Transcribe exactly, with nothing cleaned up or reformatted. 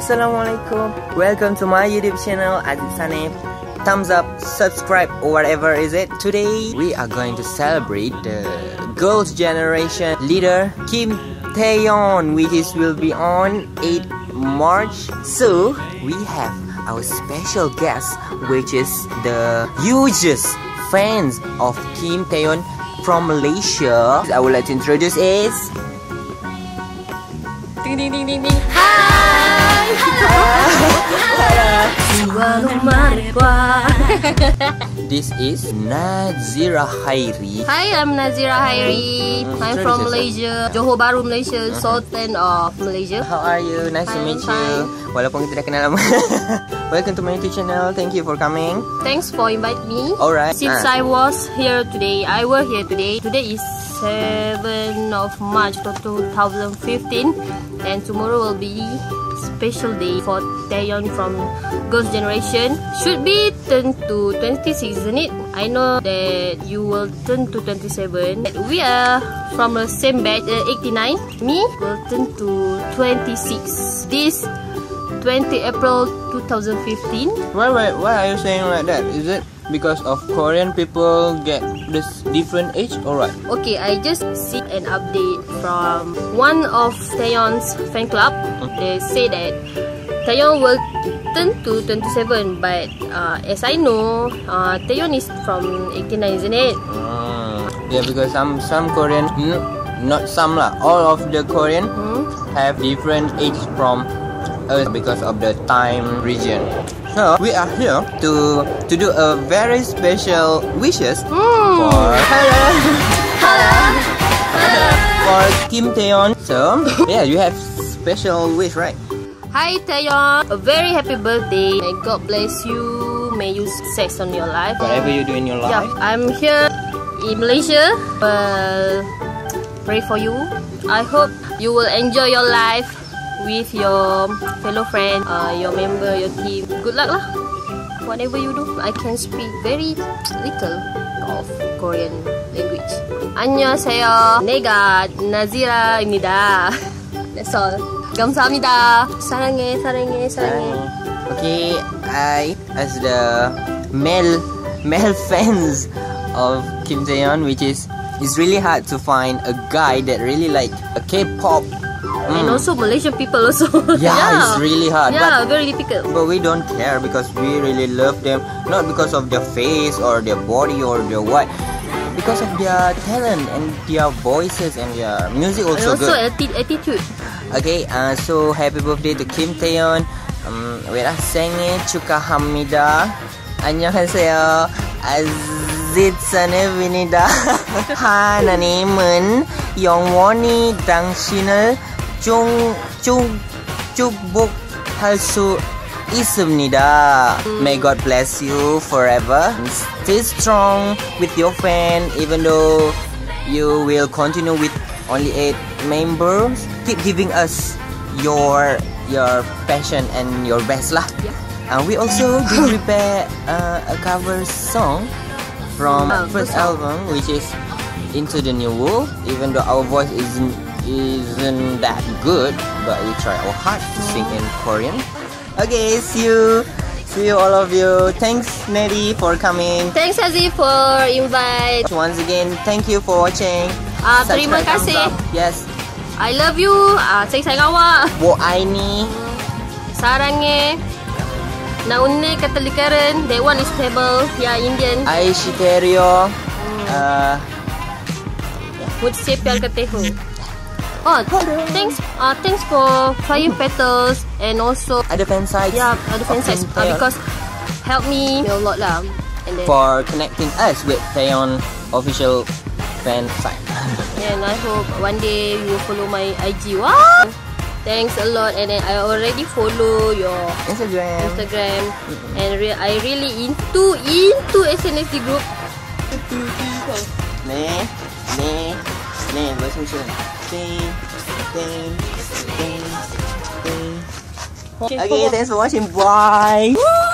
Assalamualaikum. Welcome to my YouTube channel, Aziz Sanif. Thumbs up, subscribe, or whatever is it. Today we are going to celebrate the girls' generation leader Kim Taeyeon, which is will be on eighth March. So we have our special guest, which is the hugest fans of Kim Taeyeon from Malaysia. I would like to introduce is ding ding ding ding ding. Hi. This is Nazira Hairi. Hi, I'm Nazira Hairi. Mm, I'm from Malaysia, Johor Bahru, Malaysia, uh-huh. Sultan of Malaysia. How are you? Nice I'm to meet fine. you. Walaupun kita dah kenal lama. Welcome to my YouTube channel. Thank you for coming. Thanks for inviting me. Alright. Since uh. I was here today, I was here today. Today is seventh of March two thousand fifteen, and tomorrow will be special day for Taeyeon from Girls' Generation. Should be turn to twenty-six, isn't it? I know that you will turn to twenty-seven. We are from the same batch, uh, eighty-nine. Me will turn to twenty-six. This twentieth April two thousand fifteen. Why, why, why are you saying like that? Is it because of Korean people get this different age or what? Okay, I just see an update from one of Taeyeon's fan club. They say that Taeyeon will turn to twenty-seven, but uh, as I know, uh, Taeyeon is from eighty-nine, isn't it? Uh, yeah, because some some Korean, not some lah, all of the Korean hmm? have different age from us because of the time region. So we are here to to do a very special wishes mm. for hello hello for Kim Taeyeon. So yeah, you have special wish, right? Hi Taeyeon, a very happy birthday. May God bless you. May you success on your life. Whatever you do in your life. Yeah, I'm here in Malaysia. Well, pray for you. I hope you will enjoy your life with your fellow friend, uh, your member, your team. Good luck lah. Whatever you do, I can speak very little of Korean language. 안녕하세요. 내가 나지라입니다. That's all. 감사합니다. 사랑해, 사랑해, 사랑해. Okay, I as the male male fans of Kim Taeyeon, which is it's really hard to find a guy that really like a K-pop. Mm. And also Malaysian people also. Yeah, yeah, it's really hard. Yeah, but, very difficult. But we don't care because we really love them. Not because of their face or their body or their what. Because of their talent and their voices and their music also, and also good. atti attitude. Okay, uh, so happy birthday to Kim Taeyeon. Um, wait, 생일 축하합니다. 안녕하세요. Aziz Sanif입니다. 하나님은 영원히 당신을 중, 중, 축복할 수 있습니다. May God bless you forever. Stay strong with your fan, even though you will continue with only eight members. Keep giving us your your passion and your best lah. Yeah. And we also did prepare uh, a cover song from oh, first album, which is Into the New World. Even though our voice isn't isn't that good, but we try our hard to sing in Korean. Okay, see you, see you all of you. Thanks Neri for coming. Thanks Aziz for invite. Once again, thank you for watching. Ah, uh, terima kasih. Yes. I love you. Ah, uh, saya sayang awak. Wo aini. Sarange. Naunne katalikaran. That one is stable. Yeah, Indian. I shiterio. Uh. Mujhse pyar karte ho. Oh, thanks. Uh, thanks for flying petals and also other fan sites. Yeah, other fan sites uh, because help me a lot lah. And then for connecting us with Taeyeon official fan site. And I hope one day you will follow my I G. Wow! Thanks a lot. And then I already follow your Instagram. Instagram, mm-hmm. And re I really into into S N S D group. Ne, ne, ne, version soon. Ding, ding, ding, ding. Okay, thanks for watching. Bye.